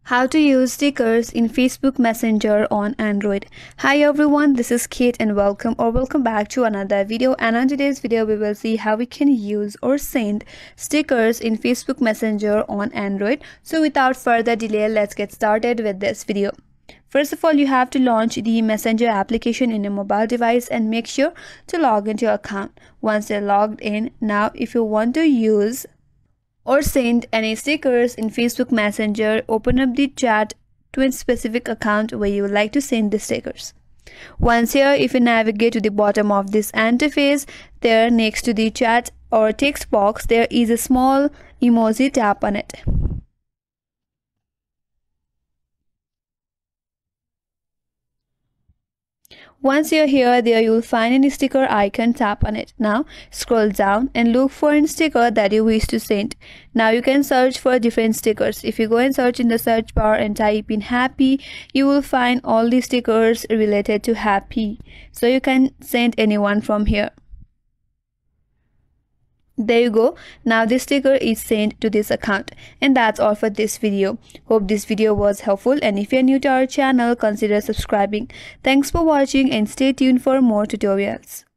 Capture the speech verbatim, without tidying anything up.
How to use stickers in Facebook Messenger on Android. Hi everyone, this is Kate and welcome or welcome back to another video. And on today's video we will see how we can use or send stickers in Facebook Messenger on Android. So without further delay, let's get started with this video. First of all, you have to launch the Messenger application in a mobile device and make sure to log into your account. Once you're logged in, now if you want to use or send any stickers in Facebook Messenger, open up the chat to a specific account where you would like to send the stickers. Once here, if you navigate to the bottom of this interface, there next to the chat or text box, there is a small emoji. Tap on it. Once you're here, there you'll find any sticker icon. Tap on it. Now scroll down and look for a sticker that you wish to send. Now you can search for different stickers. If you go and search in the search bar and type in happy, you will find all the stickers related to happy. So you can send anyone from here. There you go. Now this sticker is sent to this account. And that's all for this video. Hope this video was helpful, and if you're new to our channel, consider subscribing. Thanks for watching and stay tuned for more tutorials.